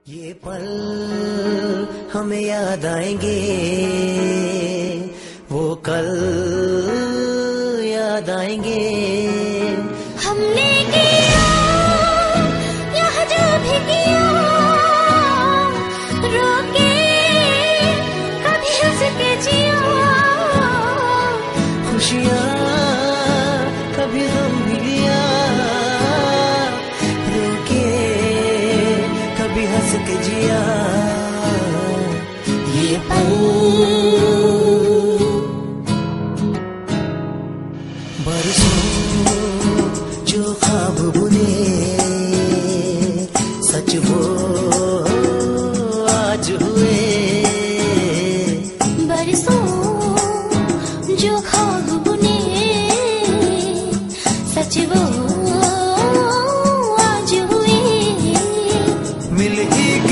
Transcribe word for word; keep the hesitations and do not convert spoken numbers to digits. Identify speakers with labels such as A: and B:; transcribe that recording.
A: ये पल हमें याद आएंगे, वो कल याद आएंगे।
B: हमने किया यहाँ जो भी किया, रोके कभी हंस के जिया।
A: खुशियाँ कभी गम भी लिया, रोके कभी हंस के जिया। ये पल बरसों जो ख्वाब बुने, सच वो आज हुए।
B: बरसों जो ख्वाब बुने, सच वो आज हुए।
A: मिल ही